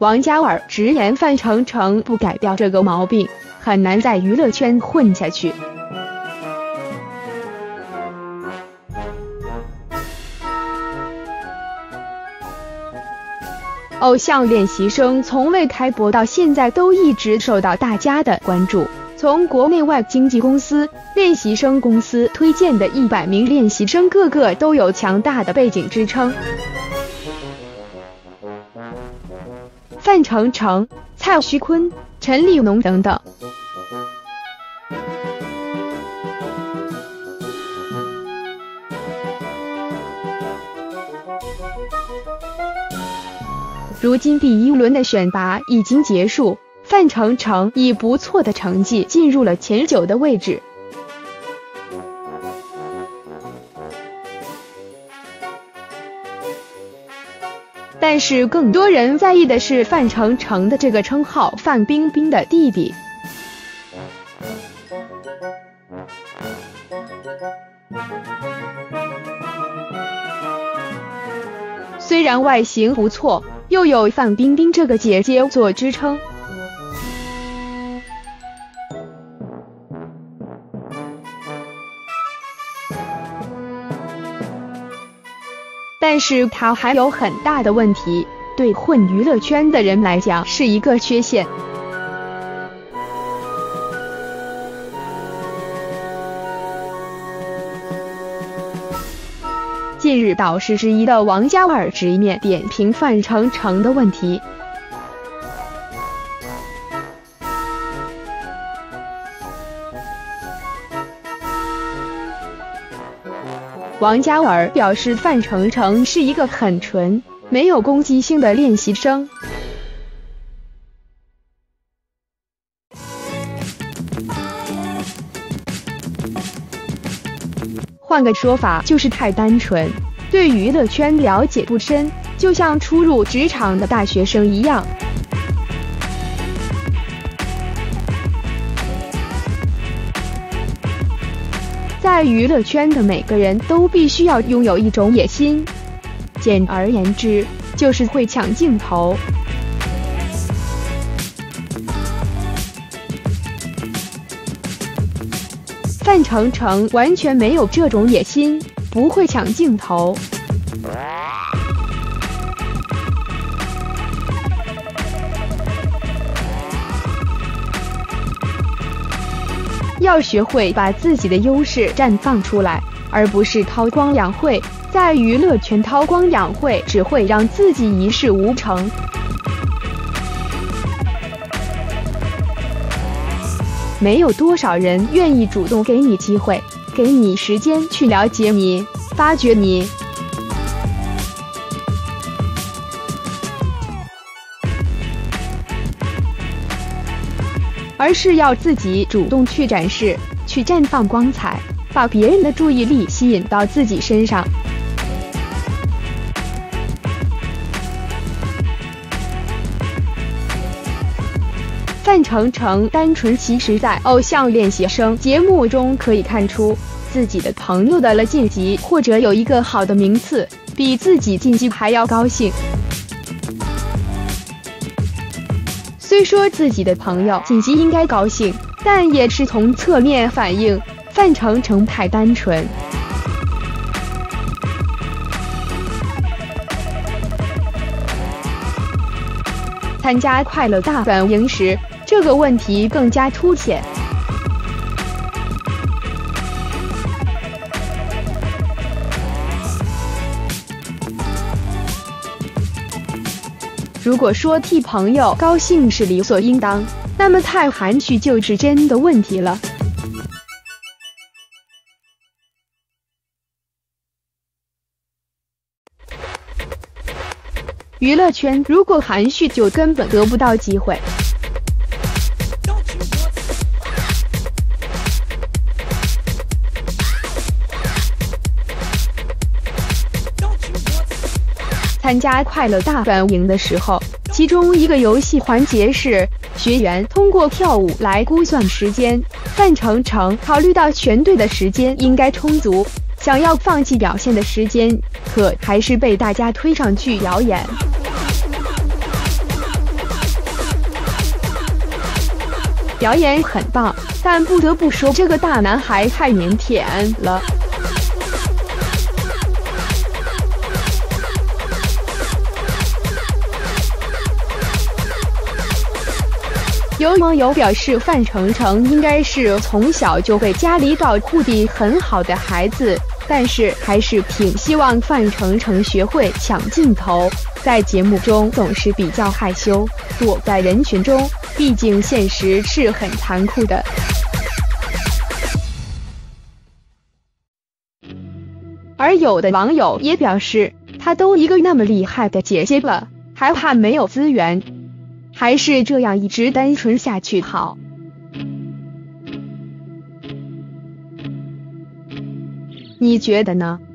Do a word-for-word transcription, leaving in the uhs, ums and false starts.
王嘉尔直言范丞丞不改掉这个毛病，很难在娱乐圈混下去。偶像练习生从未开播到现在，都一直受到大家的关注。从国内外经纪公司、练习生公司推荐的一百名练习生，个个都有强大的背景支撑。范丞丞、蔡徐坤、陈立农等等。如今第一轮的选拔已经结束，范丞丞以不错的成绩进入了前九的位置。但是更多人在意的是范丞丞的这个称号范冰冰的弟弟。虽然外形不错，又有范冰冰这个姐姐做支撑，但是他还有很大的问题，对混娱乐圈的人来讲是一个缺陷。近日导师之一的王嘉尔直面点评范丞丞的问题。王嘉尔表示，范丞丞是一个很纯、没有攻击性的练习生。换个说法，就是太单纯，对娱乐圈了解不深，就像初入职场的大学生一样。在娱乐圈的每个人都必须要拥有一种野心，简而言之，就是会抢镜头。范丞丞完全没有这种野心，不会抢镜头。要学会把自己的优势绽放出来，而不是韬光养晦。在娱乐圈韬光养晦，只会让自己一事无成。没有多少人愿意主动给你机会，给你时间去了解你、发掘你。而是要自己主动去展示，去绽放光彩，把别人的注意力吸引到自己身上。范丞丞单纯，其实在偶像练习生节目中可以看出，自己的朋友的了晋级或者有一个好的名次，比自己晋级还要高兴。虽说自己的朋友晋级应该高兴，但也是从侧面反映范丞丞太单纯。参加快乐大本营时，这个问题更加凸显。如果说替朋友高兴是理所应当，那么太含蓄就是真的问题了。娱乐圈如果含蓄，就根本得不到机会。参加快乐大本营的时候，其中一个游戏环节是学员通过跳舞来估算时间。范丞丞考虑到全队的时间应该充足，想要放弃表现的时间，可还是被大家推上去表演。 表演很棒，但不得不说这个大男孩太腼腆了。有网友表示，范丞丞应该是从小就被家里照顾得很好的孩子，但是还是挺希望范丞丞学会抢镜头，在节目中总是比较害羞，躲在人群中，毕竟现实是很残酷的。而有的网友也表示，他都一个那么厉害的姐姐了，还怕没有资源？还是这样一直单纯下去好。你觉得呢？